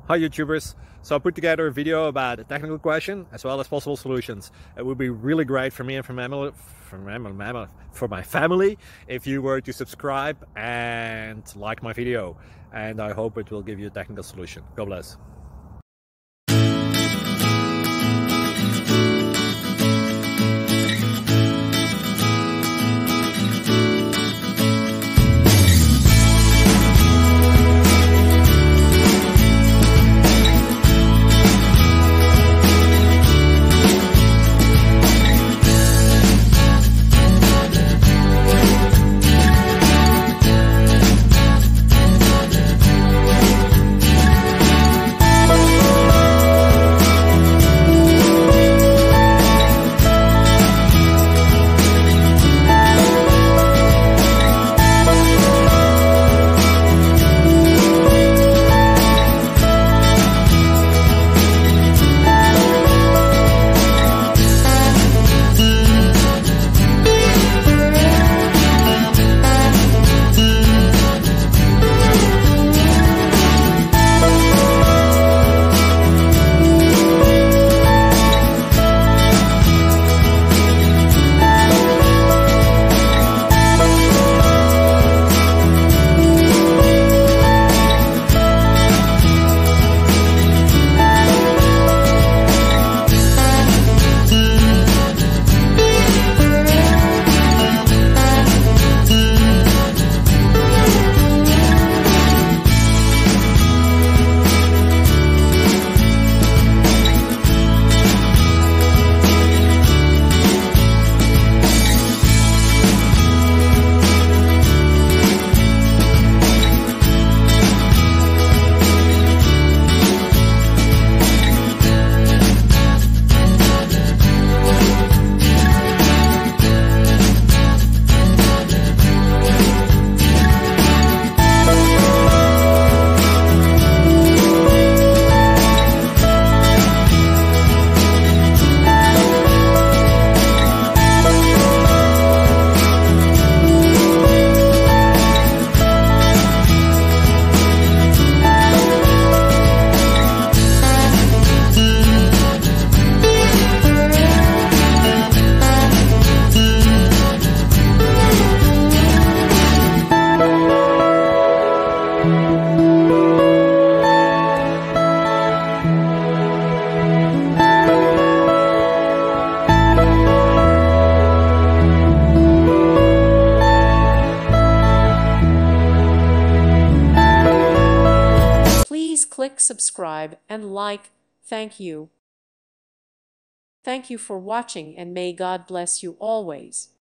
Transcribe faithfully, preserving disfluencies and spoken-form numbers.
Hi YouTubers! So I put together a video about a technical question as well as possible solutions. It would be really great for me and for, mammal, for, mammal, for my family if you were to subscribe and like my video. And I hope it will give you a technical solution. God bless. Please click subscribe and like. Thank you. Thank you for watching, and may God bless you always.